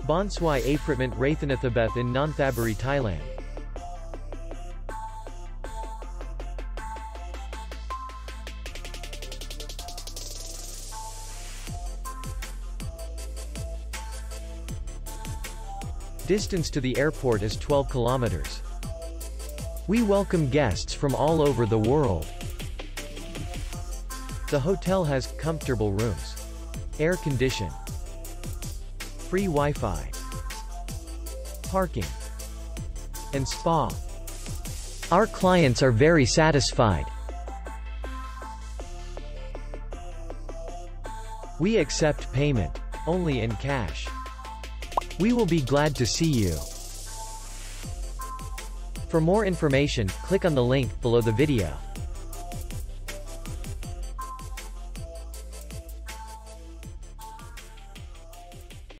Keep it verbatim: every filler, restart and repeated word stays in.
Baansuay Aprtment Rathanathibeth in Nonthaburi, Thailand. Distance to the airport is twelve kilometers. We welcome guests from all over the world. The hotel has comfortable rooms, air condition, free Wi-Fi, parking, and spa. Our clients are very satisfied. We accept payment only in cash. We will be glad to see you. For more information, click on the link below the video.